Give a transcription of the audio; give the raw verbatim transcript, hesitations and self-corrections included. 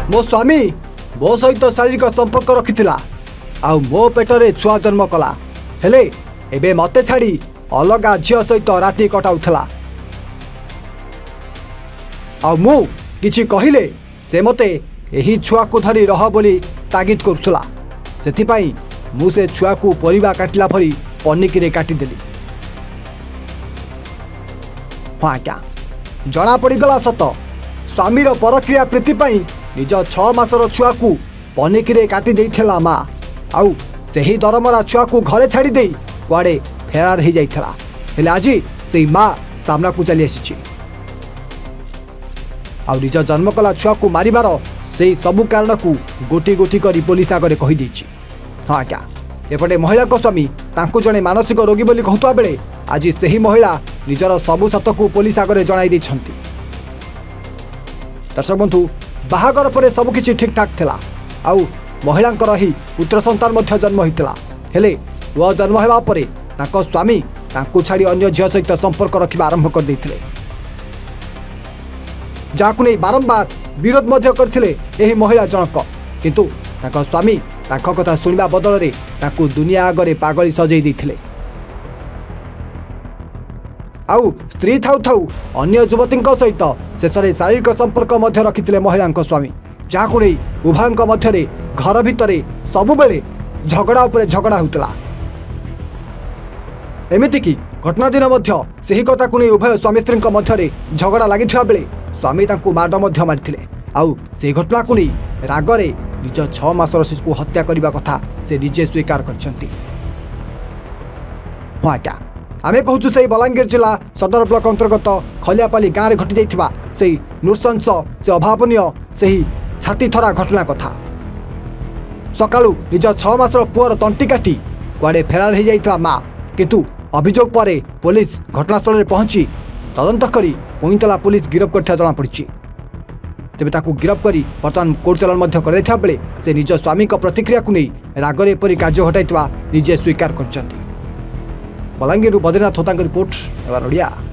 मो स्वामी मो सहित शारीरिक संपर्क रखिथिला आ मो पेटरे छुआ जन्म कला हेले एबे मते छाड़ी अलगा झियो सहित राति कटाउथला आ मु किछि कहिले से मते एही छुआ को धरी रह बोली तागिद करुथला सेथि पई मु से छुआ को परिबा काटला भरी पनिकी काटी देली। हाँ क्या जना पड़गला सत स्वामीर परक्रिया प्रीति पई निज छ मासर छुआ को पनिकी काटी देइथला मा आउ सेही दरमरा छुआ को घरे छाड़ी दे कुआडे फेरार हो जाइथला हेले आज से माँ सामना को चली आसी आ निज जन्म कला छुआ को मारिबार से सबु कारण को गोटी गोटी करी पुलिस आगे कही देछि। हाँ क्या एपटे महिला को स्वामी तांको जने मानसिक रोगी बोली कहतुआ बेले आज सेही महिला निजर सबु सत को पुलिस आगे जणाई दैछंती। दर्शक बंधु बाहागर परे सब किछि ठीक ठाक थिला आउ महिलांकर ही पुत्र संतान मध्य जन्म होइतिला हेले वो जन्म हेबा परे तांको स्वामी तांको छाड़ी अन्य झियो सहित संपर्क रखिबा आरंभ कर दैथिले जाकु नै बारंबार विरोध मध्य करथिले एही महिला जनक किंतु तांको स्वामी तांको कथा सुनिबा बदल रे तांको दुनिया आगरे पागली सजै दैथिले आउ स्त्री थाउ थाउ अन्य युवतींक सहित शेषरे शारीरिक संपर्क मध्य रखिथिले महिलांक स्वामी जाकु नै उभयंक मध्यरे घर भितरे सबु बेले झगड़ा उपरे झगड़ा होतला एमिति कि घटना दिन मध्य सेही कथा को उभय स्वामी स्त्री मध्य झगड़ा लगी बेले स्वामी तांको माड मध्य मारिथिले आउ से घटना को रागरे निज छ मासर शिशु को हत्या करने कथा से निजे स्वीकार करछंती। हाँ क्या आमे कहूँ से बलांगीर जिला सदर ब्लॉक अंतर्गत खलियापाली गाँव में घटी जाइथिबा से नृशंस से अभावनीय से छाती थरा घटना कथा सकाळु निज छ मासर पुअर तंटी काटी कुआडे फेरार हो जाइथिला माँ किंतु अभियोग पर पुलिस घटनास्थल में पहुंची तदंत करी पुईतला पुलिस गिरफ कर जना पड़ी तेज ताकू गिरफ करी बर्तमान कोर्ट चलन कर बेले से निज स्वामी प्रतिक्रिया को नहीं रागरे एपरी कार्य घटाई निजे स्वीकार कर बलांगीर बद्रीनाथ होता रिपोर्ट एवं ओडिया।